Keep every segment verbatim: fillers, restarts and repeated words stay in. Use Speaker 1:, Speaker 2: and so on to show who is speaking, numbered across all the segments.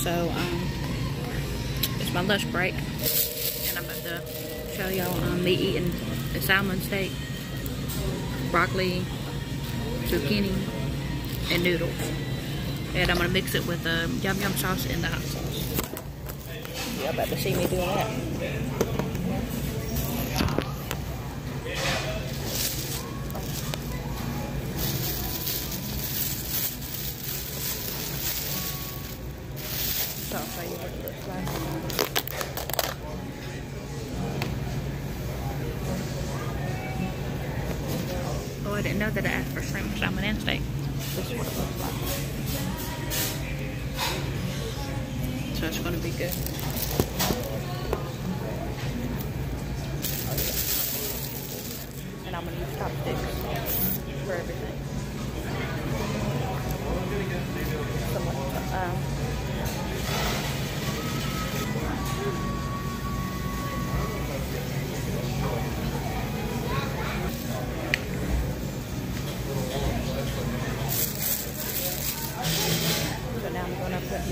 Speaker 1: So, um, it's my lunch break, and I'm about to show y'all um, me eating the salmon steak, broccoli, zucchini, and noodles. And I'm gonna mix it with the um, yum yum sauce and the hot sauce. Y'all about to see me doing that. So I'll show you what it looks like. Oh, I didn't know that I asked for shrimp, salmon, and steak. This is what it looks like. So it's going to be good. And I'm going to use chopsticks for everything. Somewhat, um, so now I'm going to put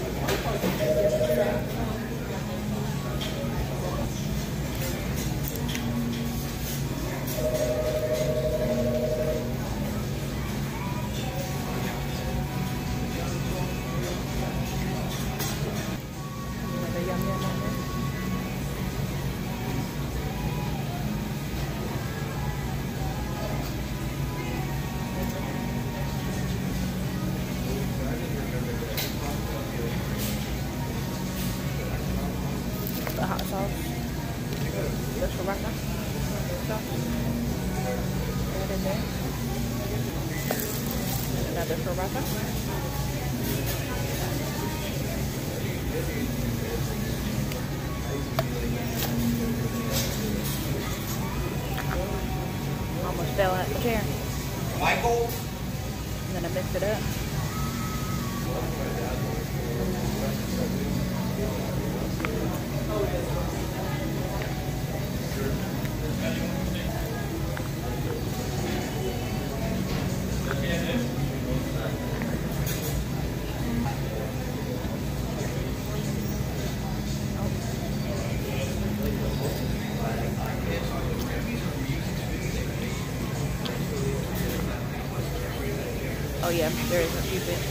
Speaker 1: the hot sauce, the sriracha sauce, add in there, and another sriracha, almost fell out the chair, Michael, and then I mixed it up. Oh yeah, there is a few bits.